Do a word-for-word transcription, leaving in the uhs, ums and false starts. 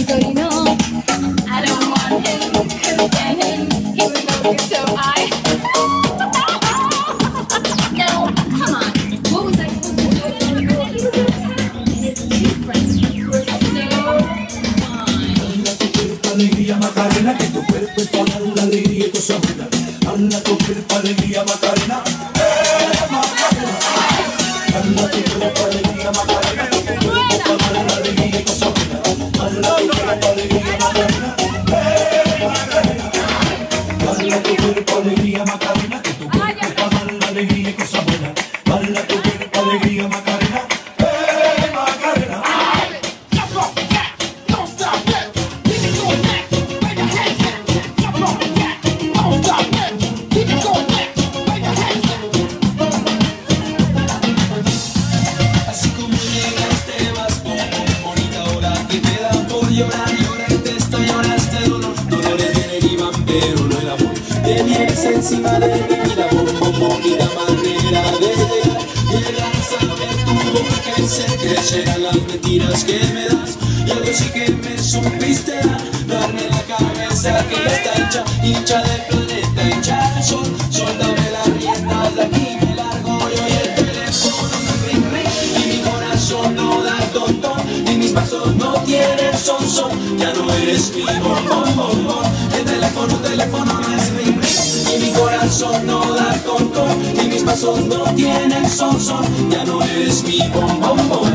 so you know I don't want him, couldn't stand him, he was no good, so I no, come on, what was I supposed to do? He was in town, and his two friends were so Alegría Macarena, que tu cuerpo es para la alegría y cosa buena. Hala tu cuerpo, alegría Macarena, eh Macarena. Hala tu cuerpo, alegría Macarena, que tu cuerpo para la alegría y cosa buena. Hala tu cuerpo, alegría Macarena, eh Macarena. Hala tu cuerpo, alegría Macarena, que tu cuerpo para la alegría y cosa buena. Hala tu cuerpo, alegría Macarena, eh Macarena. Llorar, lloraste, esto lloraste, dolor, dolores vienen y van, pero no el amor. Te vienes encima de mi vida, por bonita manera de llegar. Llegar a saber tu boca que sé que llegan las mentiras que me das. Y algo sí que me supiste dar, darme la cabeza que ya está hincha, hincha del planeta, hincha del sol. Suéltame las riendas de aquí, me largo yo y el teléfono me ring ring. Y mi corazón no da tontón, y mis pasos no tienen son son, ya no eres mi bombón, bombón. El teléfono, teléfono no es ring ring. Y mi corazón no da tontón, y mis pasos no tienen son son, ya no eres mi bombón, bombón.